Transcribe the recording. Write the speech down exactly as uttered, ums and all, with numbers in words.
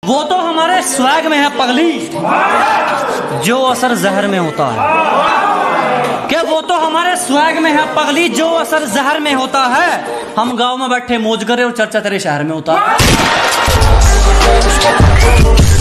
वो तो हमारे स्वैग में है पगली, जो असर जहर में होता है। क्या वो तो हमारे स्वैग में है पगली, जो असर जहर में होता है। हम गांव में बैठे मौज करे और चर्चा तेरे शहर में होता है।